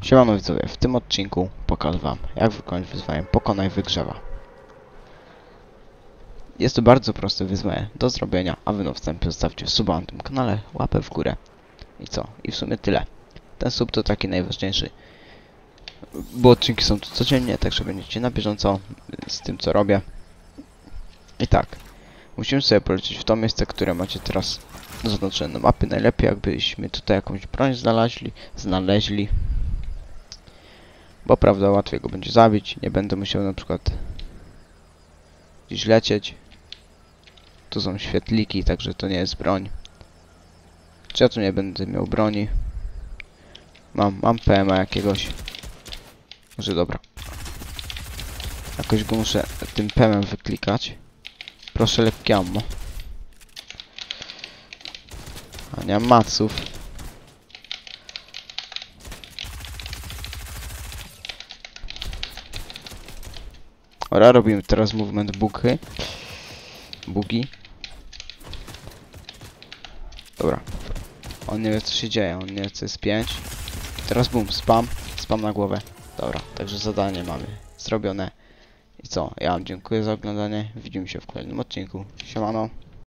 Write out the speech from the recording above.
Siemano widzowie, w tym odcinku pokażę wam, jak wykonać wyzwanie Pokonaj Wygrzewa. Jest to bardzo proste wyzwanie do zrobienia, a wy na wstępie zostawcie suba na tym kanale, łapę w górę. I co? I w sumie tyle. Ten sub to taki najważniejszy, bo odcinki są tu codziennie, także będziecie na bieżąco z tym, co robię. I tak, musimy sobie polecieć w to miejsce, które macie teraz zaznaczone na mapie. Najlepiej jakbyśmy tutaj jakąś broń znaleźli. Bo prawda, łatwiej go będzie zabić. Nie będę musiał na przykład gdzieś lecieć. Tu są świetliki, także to nie jest broń. Czy ja tu nie będę miał broni? Mam PMA jakiegoś. Może dobra. Jakoś go muszę tym PM-em wyklikać. Proszę, lekkie ammo. A nie mam maców. Ora, robimy teraz movement bugi. Dobra. On nie wie, co się dzieje, on nie wie, co jest 5. Teraz boom, spam na głowę. Dobra, także zadanie mamy zrobione. I co? Ja wam dziękuję za oglądanie. Widzimy się w kolejnym odcinku. Siemano.